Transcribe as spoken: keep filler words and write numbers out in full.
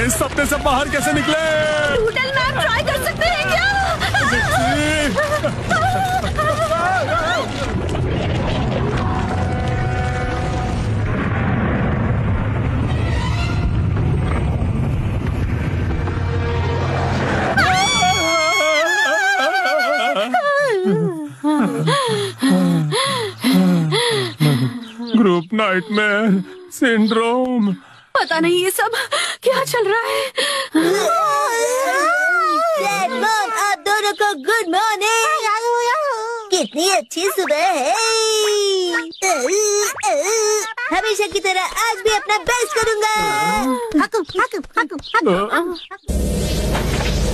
इस सपने से बाहर कैसे निकले? नूडल मैम ट्राई कर सकते हैं क्या? Group nightmare syndrome. पता नहीं ये सब क्या चल रहा है। डैड मॉम, आप दोनों को गुड मॉर्निंग। कितनी अच्छी सुबह है। हमेशा की तरह आज भी अपना बेस्ट करूंगा। हकुम, हकुम, हकुम, हकुम।